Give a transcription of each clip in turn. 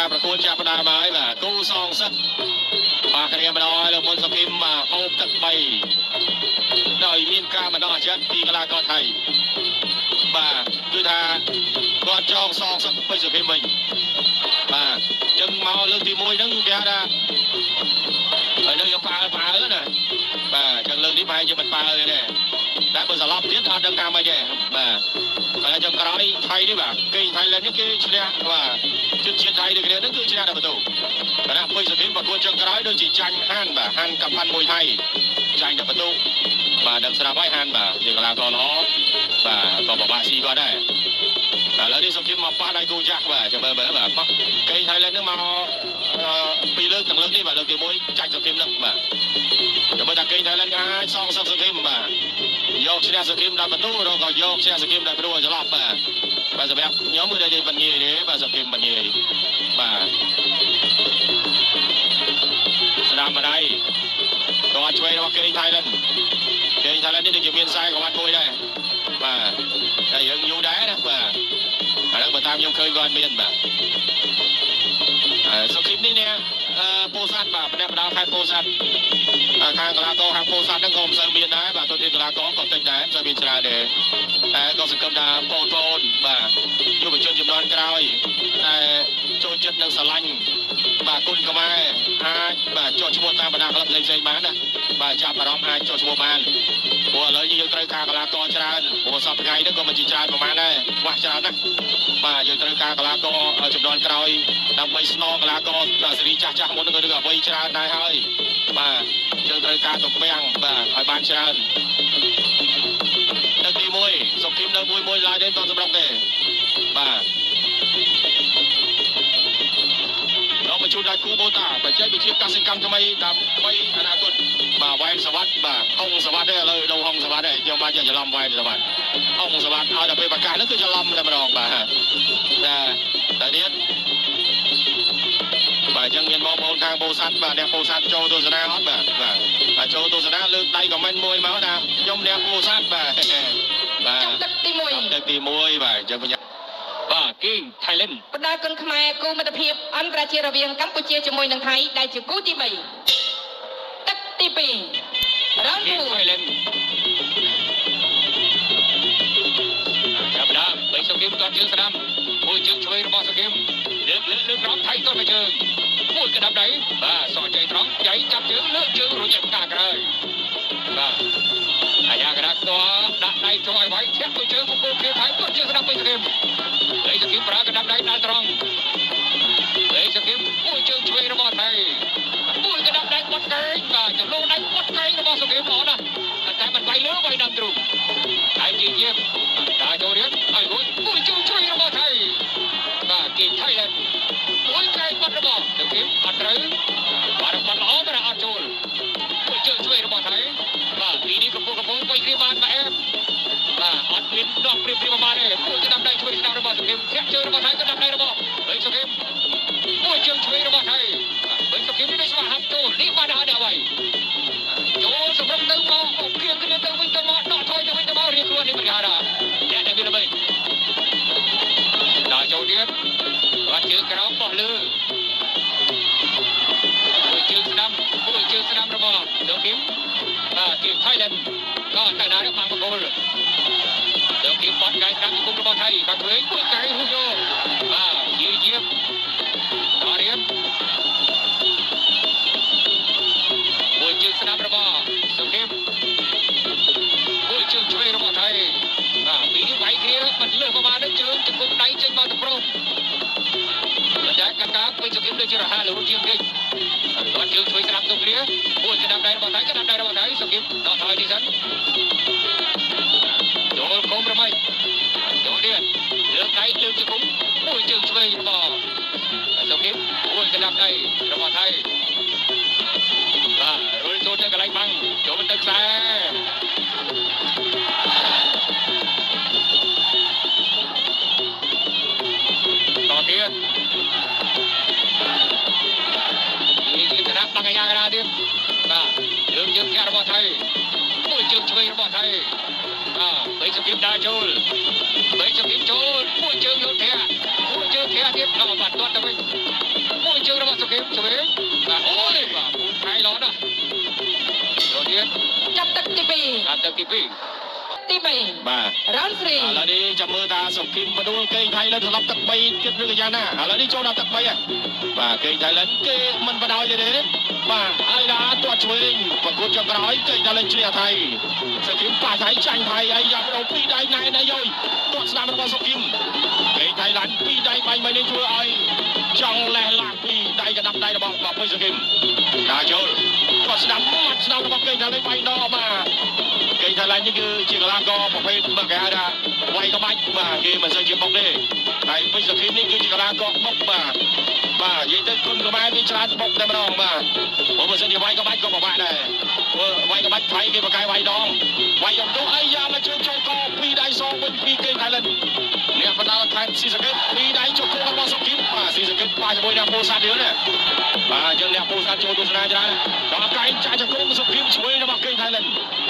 ការប្រកួតចាប់ផ្ដើមហើយបាទគូសងសឹកបាទគ្នាម្ដងលើមុនសុគីមបាទហូបទឹក3ដោយមានការបណ្ដោះអាចិតពីកីឡាករថៃបាទគឺថាគាត់ចងសងសឹកពេជ្រសុគីមវិញបាទចឹងមកលើកទី1ហ្នឹងគេថាហើយនៅយកប៉ើណាបាទចឹងលើកនេះប្រហែលជាមិនប៉ើទេតែបើសឡប់ទៀតអត់ដឹងថាម៉េចទេបាទហើយចុងក្រោយថៃនេះបាទគេថៃឡែននេះគេឈ្នះបាទជាតិថៃដូចគ្នាហ្នឹងគឺឈ្នះដល់បន្ទូគណៈពេជ្រសុគីមប្រកួតចុងក្រោយដូចជាចាញ់ហានបាទហានកាប់ផាន់មួយថៃចាញ់ដល់បន្ទូបាទដឹងស្រាប់ហើយហានបាទជាកីឡាករល្អបាទក៏បបាក់ស៊ីគាត់ដែរឥឡូវនេះសុគីមមកប៉ះដៃគូចាស់បាទចាំមើលបាទប៉ះគេថៃឡែនហ្នឹងមកពីលើកទាំងលើកនេះបាទលើកទី1ចាញ់សុគីមហ្នឹងបាទចាំមើលថាគេថៃឡែនអាចសងសឹកសុគីមបាទយកឈ្នះសុគីមដល់បន្ទូរក៏យកឈ្នះសុគីមដល់ព្រោះច្រឡប់បាទសម្រាប់ខ្ញុំគឺតែមិនងាយទេបាទសុគីមមិនងាយបាទស្ដាប់ម្ដាយគាត់ជួយរបស់គេថៃឡែននេះដូចជាមានខ្សែក្បាត់មួយដែរបាទតែយើងយូរដែរណាបាទឥឡូវបើតាមខ្ញុំឃើញគាត់មានបាទសុគីមនេះនេះពោធិ៍សាត់បាទផ្នែកបណ្ដាខេត្តពោធិ៍សាត់ខាងកីឡាករខាងពោធិ៍សាត់ហ្នឹងក៏មិនសូវមានដែរបាទទៅទីកីឡាករក៏តិចដែរមិនសូវមានច្រើនទេតែក៏សង្ឃឹមថាបងប្អូនបាទយុវជនជំនាន់ក្រោយតែចូលចិត្តនឹងស្រឡាញ់បាទគុណខ្មែរអាចបាទចុះឈ្មោះតាមបណ្ដាក្លឹបផ្សេងៗបានណាបាទចាប់អារម្មណ៍អាចចុះឈ្មោះបានព្រោះឥឡូវយើងត្រូវការកីឡាករច្រើនព្រោះសប្តាហ៍ថ្ងៃហ្នឹងក៏មិនជាច្រើនប្រហែលដែរខ្វះច្រើនណាស់បាទយើងត្រូវការកីឡាករជំនាន់ក្រោយដើម្បីស្នងកីឡាករសេរីចាស់មុនហ្នឹងគឺអ្វីច្រើនដែរហើយបាទយើងត្រូវការទំពាំងបាទឲ្យបានច្រើនទឹកទី1សុគីមនៅមួយឡើយទេតសម្រាប់ទេបាទដល់មកជួនដល់គូបូតាបច្ចេកវិទ្យាកសិកម្មថ្មីដើម្បីអនាគតបាទវ៉ែនសវត្តបាទហុងសវត្តទេឥឡូវដូរហុងសវត្តទេខ្ញុំបានច្រឡំវ៉ែនសវត្តហុងសវត្តឲ្យដល់ពេលប្រកាសហ្នឹងគឺច្រឡំតែម្ដងបាទតែទៀតបាទអញ្ចឹងមានបងប្អូនខាងពោធិ៍សាត់បាទអ្នកពោធិ៍សាត់ចូលទស្សនាអត់បាទចូលទស្សនាលើកដៃខមមិនមួយមកថាខ្ញុំអ្នកពោធិ៍សាត់បាទទឹកទី1បាទអញ្ចឹងបាទគីថៃឡែនបណ្ដាគុណខ្មែរគូមិត្តភាពអន្តរជាតិរវាងកម្ពុជាជាមួយនឹងថៃដែលជាគូទី3ទឹកទី2រ៉ាន់គូថៃឡែនចាប់ដើមបីសុគីមទាត់ជើងស្ដាំមួយជើងឆ្វេងរបស់សុគីមលើកក្រោមថៃទាត់មួយជើងមួយកណ្ដាប់ដៃបាទសក់ជ័យត្រង់ចៃចាប់ជើងលើកជើងរួចផ្កាក្រោយបាទអាយ៉ាក្រាក់តដាក់ដៃចូលឲ្យវាយធាក់មួយជើងពូគ្នាថៃទាត់ជើងស្ដាំបីសុគីមបីសុគីមប្រើកណ្ដាប់ដៃដល់ត្រង់បីសុគីមមួយជើងឆ្វេងរបស់ថៃមួយកណ្ដាប់ដៃបត់កែងបាទចំនួនដៃបត់កែងរបស់សុគីមល្អណាស់តែមិនវាយលើវាយដល់ទ្រូងហើយជាជាដើរចូលរៀនឲ្យរួចមួយជើងឆ្វេងរបស់ថៃបាទគេថៃឡែនមួយកែងបត់របស់សុគីមអត់ត្រូវបាទបត់ល្អតែអត់ចូលមួយជើងឆ្វេងរបស់ថៃបាទពីនេះកំពុងបុយគ្រាបានបាទបាទអត់មានដកព្រៀបបានទេមួយកណ្ដាប់ដៃឆ្វេងស្ដាំរបស់សុគីមធាក់ជើងរបស់ថៃកណ្ដាប់ដៃរបស់បីសុគីមមួយជើងឆ្វេងរបស់ថៃបីសុគីមនេះស្វាហាប់ចូលនេះបានដល់អ្វីចូលសម្រាប់ទៅមកគៀងគ្នាទៅវិញទៅមកដកថយទៅវិញទៅមករៀងខ្លួននេះមិនខាតអ្នកដែលវាល្បីដល់ចូលទៀតគាត់ជើងក្រោមបោះលើមួយជើងស្ដាំរបស់សុគីមបាទគីថៃឡែនក៏តែណានេះបាំងបកគោលសុគីមបត់កែស្ដាំគុំរបស់ថៃបាក់វិញពួយកែហូយោបាទយឺតដល់រៀបមួយជើងស្ដាំរបស់សុគីមមួយជើងឆ្វេងរបស់ថៃបាទពីនេះវាយគ្នាមិនលើសប្រមាណជើងជង្គង់ដៃចេញមកទៅប្រុសតែកណ្ដាប់ពេញសុគីមដូចជារហ័សលូជាងនេះគាត់ជើងឆ្វេងស្ដាំទៅគ្នាមួយកណ្ដាប់ដៃរបស់ថៃកណ្ដាប់ដៃរបស់ថៃសុគីមដកថយទីសិនចូលគុំរំៃចូលទៀតលើកដៃលើកជង្គង់មួយជើងឆ្វេងរបស់សុគីមមួយកណ្ដាប់ដៃរបស់ថៃបាទរុលចូលទៅកន្លែងបាំងចូលទៅខ្សែតទៀតនេះគឺគណៈបាំងអាយ៉ាក្រាទៀតបាទលើកជើងធាក់របស់ថៃមួយជើងឆ្វេងរបស់ថៃបាទបីសុគីមដើរចូលបីសុគីមចូលមួយជើងយកធាក់ទៀតដល់បាត់ទាត់ទៅវិញទៀតចាប់ទឹកទី2 ចាប់ទឹកទី2 ទី3 បាទ round 3ឥឡូវនេះចាំមើលថាសុភីមបដួលកេងថៃលិនត្រឡប់ទឹក3ទៀតឬក៏យ៉ាងណាឥឡូវនេះចូលដល់ទឹក3ហើយបាទកេងថៃលិនគេមិនបដ ாய் ទេបាទហើយដល់ទាត់ឆ្វេងប្រកួតចុងក្រោយកេងថៃលិនឈ្នះថៃសុភីមប៉ះថៃចាញ់ថៃហើយយ៉ាប់ដោពីដៃណែណៃយយទាត់ស្ដាំរបស់សុភីមកេងថៃលិនពីដៃបាញ់មិញនេះធ្វើឲ្យចង់លេះឡាក់ពីដៃកដាប់ដៃរបស់ពុយសុភីមដល់ចូលទាត់ស្ដាំមាត់ស្ដាំរបស់កេងថៃលិនបាញ់ដកបាទកេងថៃឡែននេះគឺជាកីឡាករប្រភេទបើគេហៅថាវាយក្បាច់បាទគេមិនសូវជាបុកទេហើយពេជ្រសុខីមនេះគឺជាកីឡាករបុកបាទនិយាយទៅគុណខ្មែរវាច្រើនបុកតែម្ដងបាទបើមិនសិនជាវាយក្បាច់ក៏ពិបាកដែរព្រោះវាយក្បាច់ថៃគេបកកាយវាយដងវាយយកទៅអីយ៉ាមកជើងចូលកពីដៃសងវិញពីកេងថៃឡែនអ្នកបណ្ដាលខេត្តស៊ីសកេតពីដៃជង្គង់របស់សុខីមបាទស៊ីសកេតប៉ះជាមួយអ្នកពោធិ៍សាត់ទៀតណាបាទអញ្ចឹងអ្នកពោធិ៍សាត់ចូលទស្សនាច្រើនដល់កែងចាក់ជង្គង់សុខីមឆ្វេងរបស់កេងថៃឡែន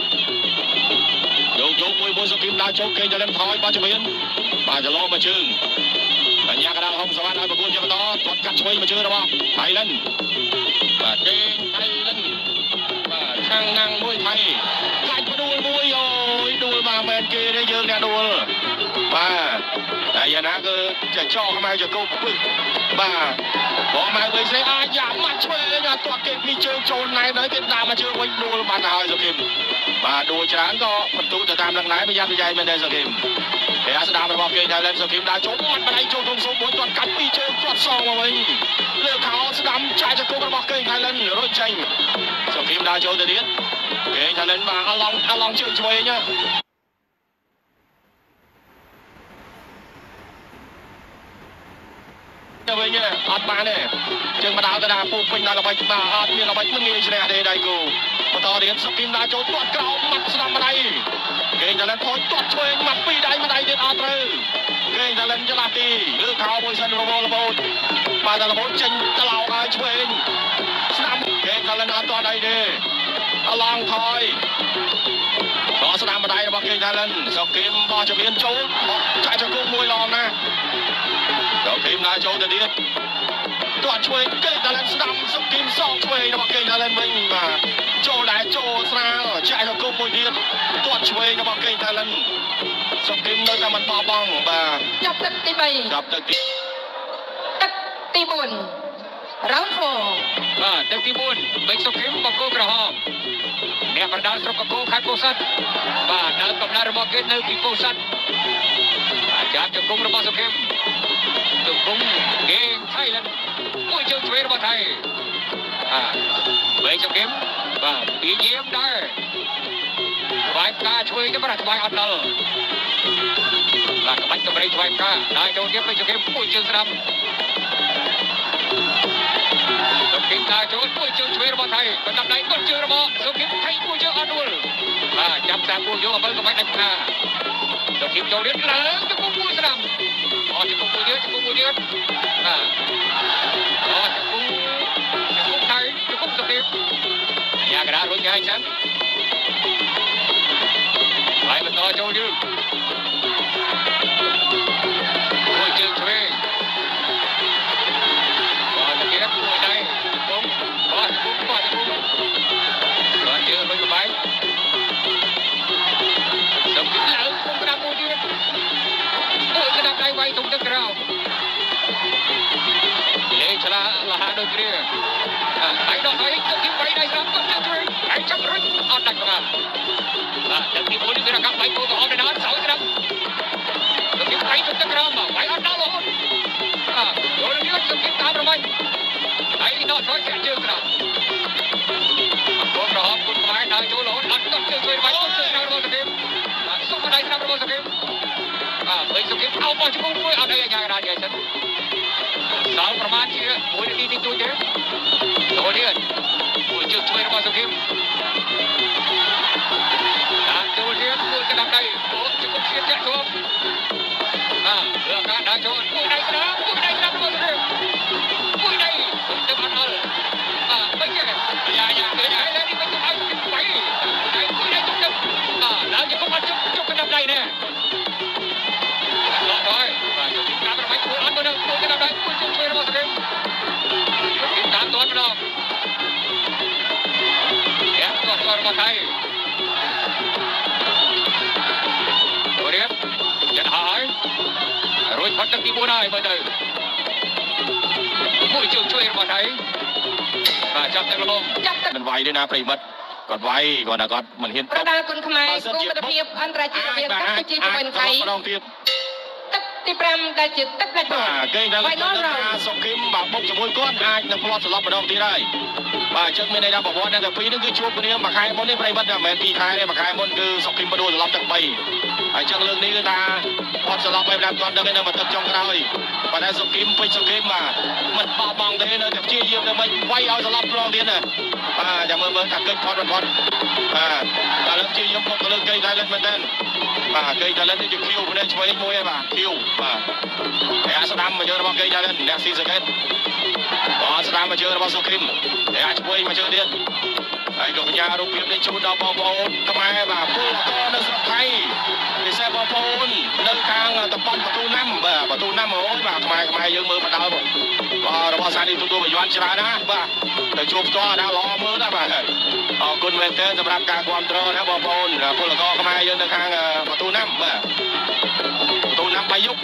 យកមួយសុខីមដើរចូលកេងថៃឡែនថយបាទជំនាញបាទចន្លោះមកជើងបញ្ញាកដាលហុងសវណ្ណឲ្យប្រគួតជាបន្តទាត់កាត់ឆ្វេងមកជើងរបស់ថៃឡែនបាទកេងថៃឡែនបាទខាងណាំងមួយថៃកាច់ផ្ដួលមួយអូយដួលមកមែនគេទេយើងអ្នកដួលបាទតែយ៉ាងណាគឺចាចោខ្មៅចកោពឹសបាទបងម៉ៅវិញស្អីអាចយ៉ាប់មកឆ្វេងទាត់គេពីជើងចូលណែដល់គេដាក់មកជើងវិញដួលបានទៅហើយសុខីមបាទដួលច្រើនក៏បន្ទូទៅតាមនឹងដែរប្រយ័ត្នប្រយែងមែនទេសុខីមគេស្ដាប់របស់គេដែរសុខីមដើរចូលមាត់បដៃចូលក្នុងសូមមួយទាត់កាច់ពីជើងទាត់សងមកវិញលើខោស្ដាំចាច់ចកោរបស់គេថៃឡែនរុញចេញសុខីមដើរចូលទៅទៀតគេថៃឡែនបាទអឡងជើងឆ្វេងណាទៅវិញអត់បានទេជើងបដាទៅដល់ពូពេញដល់ល្បិចបាទអត់មានល្បិចមិនងាយឈ្នះទេដៃគូបន្តទៀតសុខីមដើរចូលទាត់ក្រោមមាត់ស្ដាំបដៃគេថៃឡែនថយទាត់ឆ្វេងមកពីដៃម្ដាយទៀតអត់ត្រូវគេថៃឡែនច្រឡះទីលើខោមួយសិនរវល់របូតបាទតែរបូតចេញត្រឡោកឲ្យឆ្វេងស្ដាំគេថៃឡែនអត់ទាត់អីទេអឡងថយក៏ស្ដាំម្ដាយរបស់គេថៃឡែនសុខីមបោះជំនាញចូលចាក់ចង្គង់មួយឡងណាដល់គេដើរចូលទៅទៀតទាត់ឆ្វេងគេថៃឡែនស្ដាំសុខីមសងឆ្វេងរបស់គេថៃឡែនវិញបាទចូលដែរចូលស្រាលចាក់ចង្គង់មួយទៀតទាត់ឆ្វេងរបស់គេថៃឡែនសុខីមនៅតែមិនបោះបង់បាទចាប់ទឹកទី3 ចាប់ទឹកទី 4round 4 បាទទឹកទី4បេកសុខីមបង្គោលក្រហមអ្នកបណ្ដាលស្រុកកកូខេត្តពោធិ៍សាត់បាទដើមកំណើតរបស់គេនៅទីពោធិ៍សាត់ចាប់ជង្គង់របស់សុខីមជង្គង់គេថៃឡែនមួយជើងឆ្វេងរបស់ថៃបេកសុខីមបាទពីយាមដែរវាយផ្កាឆ្វេងទៅបាទវាយអត់ដល់បាទក្បាច់តម្រៃឆ្វេងផ្កាដែរចូលទៀតបេកសុខីមមួយជើងស្ដាំសុខីមដើរចូលមួយជើងឆ្វេងរបស់ថៃបណ្ដាប់ដៃទាត់ជើងរបស់សុខីមថៃមួយជើងអត់ដួលបាទចាប់តាមមួយយកអំបិលក្បាច់ដាច់ផ្កាសុខីមចូលទៀតឡើងជង្គង់មួយស្ដាំអត់ជង្គង់មួយទៀតបាទជង្គង់ថៃជង្គង់សុខីមយ៉ាកដារុញឲ្យចឹងហើយបន្តចូលយឺតមួយជើងឆ្វេងបាទទៀតមួយដៃគុំបាទជង្គង់បាទជើងរុញក្បែកសុខីមឡើងគុំក្តាប់មួយទៀតមួយក្តាប់ដៃវាយទុំទឹកក្រោមលេងឆ្លាលហាដូចគ្នាហើយដល់ហើយសុខីមវាយដៃស្រាប់គាត់ជើងឆ្វេងហើយចាប់រុញអត់ដាច់ក្បាលបាទទឹកទី4នេះវារកាប់ដៃគោក្រហមទៅដល់សោយស្រាប់សុខីមវាយទុំទឹកក្រោមវាយអត់ដល់រហូតចូលនេះសុខីមតាមរំបាញ់ហើយដល់ថយចាក់ជើងស្រាប់គោក្រហមគុណខ្មែរដើរចូលរហូតអត់ទាត់ជើងឆ្វេងវាយទុំទឹកក្រោមរបស់សុខីមបាទសុំដៃស្រាប់របស់សុខីមវិញសុខីមអោបបោះជង្គង់មួយអត់អីយ៉ាងណាយ៉ាងចឹងដល់ប្រមាណជា1នាទីទីទួយទេចូលទៀតមួយជើងឆ្វេងរបស់សុខីមតាមចូលទៀតមួយកណ្ដាប់ដៃអូជង្គង់ជាចាក់ចូលលើការដើរចូលមួយដៃស្ដាំរបស់សុខីមមួយដៃទៅអត់ដល់មិនចេះយ៉ាគេហើយនេះមិនទៅឲ្យសុខីមវាយមួយដៃទៅឡើងជង្គង់អត់ជុកកណ្ដាប់ដៃណែអត់ហើយបាទជង្គង់តាមរំបាច់មួយអត់ទៅមួយកណ្ដាប់ដៃមួយជើងឆ្វេងរបស់សុខីមតាមទាត់ម្ដងយ៉ាក៏ស្គាល់របស់ថៃផុតទឹកទី4ហើយមើលទៅមួយជើងជួយរបស់ថៃបាទចាប់ទឹកល្មមចាប់ទឹកមិនវាយទេណាប្រិមិត្តគាត់វាយគាត់មិនហ៊ានប្រដាល់គុណខ្មែរគូមិត្តភាពអន្តរជាតិរវាងកម្ពុជាជាមួយនឹងថៃទឹកទី5ដែលជាទឹកដាច់ដងគេដល់ថាសុគីមបាទបុកជាមួយគាត់អាចនឹងផ្លាត់ស្លាប់ម្ដងទៀតហើយបាទអញ្ចឹងមានន័យថាប្រវត្តិទាំងពីរនេះគឺជួបគ្នាមួយខែមុននេះប្រិមិត្តតែមិនមែន2ខែទេមួយខែមុនគឺសុគីមបដូរស្លាប់ទាំង3ហើយអញ្ចឹងលើកនេះគឺថាគាត់ស្លាប់ហើយតាមគាត់ដឹងនៅបន្ទប់ចុងក្រោយប៉ុន្តែសុគីមពេជ្រសុគីមបាទមិនបោះបង់ទេនៅតែព្យាយាមដើម្បីវាយឲ្យស្លាប់ម្ដងទៀតណាបាទចាំមើលថាកិច្ចផុតបាទតែលើព្យាយាមបុកទៅលើកេថៃឡែនមែនទេបាទកេថៃឡែននេះជាឃីវម្នាក់ឆ្វេងមួយហើយបាទឃីវបាទហើយអាស្ដាំមកជើងរបស់កេថៃឡែនអ្នកស៊ីសកេតបាទស្ដាំមកជើងរបស់សុគីមហើយអាចឆ្វេងមកជើងទៀតហើយក៏បញ្ញារូបភាពនេះជូនដល់បងប្អូនខ្មែរបាទពលករនៅស្រុកថៃពិសេសបងប្អូននៅខាងតំបន់បទូណាំបាទបទូណាំអូយបាទខ្មែរយើងមើលមកដល់បាទរបស់សានីទូបយ័នច្រើនណាបាទទៅជួបផ្ទាល់ដល់ល្អមើលណាបាទអរគុណមែនទែនសម្រាប់ការគាំទ្រណាបងប្អូនពលករខ្មែរយើងនៅខាងបទូណាំបាទបទូណាំបាយុក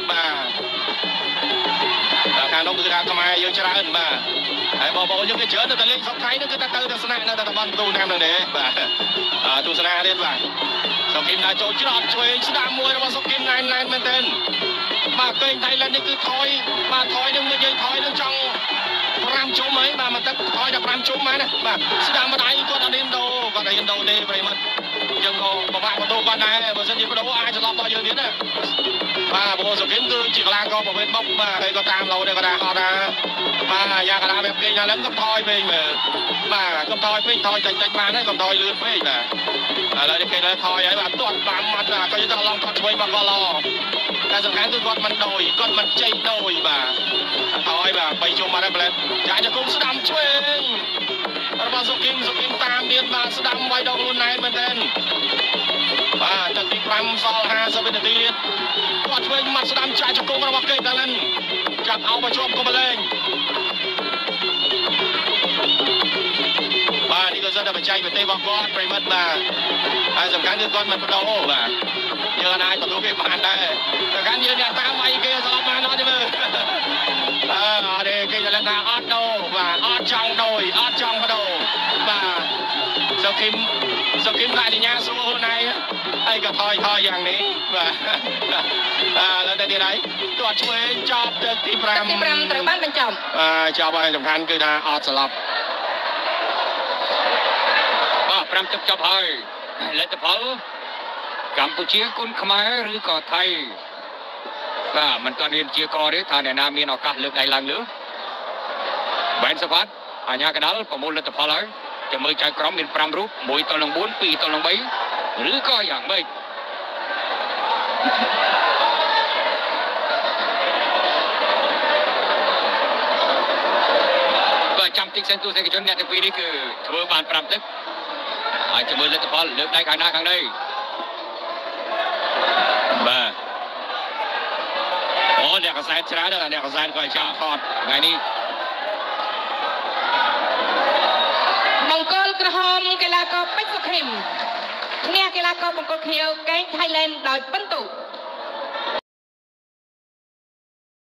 បាទខាងនោះគឺថាខ្មែរយើងច្រើនបាទហើយបងប្អូនយើងគេច្រើននៅតែលេងស្រុកថៃនោះគឺតែទៅស្នាក់នៅតែតំបន់បទូណាំហ្នឹងទេបាទទស្សនាទៀតបាទសុគីមđãចូលច្រត់ជួយស្ដាំមួយរបស់សុគីមណែនមែនទែនបាទកេងថៃឡែននេះគឺថយបាទថយនឹងនិយាយថយនឹងចង់5ជុំហើយបាទមកទឹកថយដល់5ជុំហើយណាបាទស្ដាំម្ដាយគាត់អត់ហ៊ានដូរទេប្រិមិត្តយើងក៏ពិបាកបន្ទោគាត់ដែរបើមិនជាបដូរអាចស្លាប់របស់យើងទៀតណាបាទបងសុគីមគឺជាកីឡាករប្រភេទបុកបាទហើយក៏តាមលោដែរក៏ថាហត់ណាបាទយ៉ាងកណ្ដាលវាគេឡើងក៏ថយពេកមើលបាទក៏ថយពេកថយតិចបានហើយក៏ថយលឿនពេកបាទឥឡូវនេះគេលើថយហើយបាទទាត់បានមាត់ក៏យកទៅឡងគាត់ឆ្វេងមកក៏ល្អតែសំខាន់គឺគាត់មិនដូរគាត់មិនចេញដូរបាទថយបាទ3ជុំបាត់ហើយប្លែតចាច់គុំស្ដាំឆ្វេងរបស់សុគីមតាមទៀតបាទស្ដាំវាយដងខ្លួនណែនមែនទេបាទទឹកទី5សល់50វិនាទីទៀតគាត់ឆ្វេងមាត់ស្ដាំចាច់គុំរបស់គេតាឡិនចាប់អោបមកជាប់គុំបលែងបាទនេះក៏សិនតែបច្ចេកទេសរបស់គាត់ប្រិមិត្តបាទហើយសំខាន់គឺគាត់មិនបដូរបាទយើងអាចបដូរគេបានដែរតែកាន់យើងអ្នកតាមវាយគេស្លាប់បានអត់ទេមើលអត់ទេគេតែថាអត់ដូរបាទអត់ចង់ដូរអត់ចង់បដូរបាទសុគីមlại thì nha số hôm nay ấy cả thôiយ៉ាងនេះបាទលើតែទៀតហើយគាត់ឆ្វេងចប់ទឹកទី5 ត្រូវបានបញ្ចប់ចប់ហើយសំខាន់គឺថាអត់ស្លាប់បាទ5ទឹកចប់ហើយលទ្ធផលកម្ពុជាគុណខ្មែរឬក៏ថៃបាទមិនទាន់មានជាកទេថាអ្នកណាមានឱកាសលើកដៃឡើងលើបែនសវត្តអាញាកដាលប្រមូលលទ្ធផលហើយចាំមើលចៅក្រមមាន5រូប1 ទល់នឹង 4 2 ទល់នឹង 3ឬក៏យ៉ាងម៉េចបាទចាំតិចសិនទូសេកជនអ្នកទាំងពីរនេះគឺធ្វើបាន5ទឹកហើយចាំមើលលទ្ធផលលើកដៃខាងណាខាងនេះបាទអូអ្នកកសែតច្រើនណាស់អ្នកកសែតក៏ចង់ថតថ្ងៃនេះបង្គោលក្រហមកីឡាករពេជ្រសុខេមឈ្នះកីឡាករបង្គោលខៀវកេងថៃឡែនដោយពិន្ទុ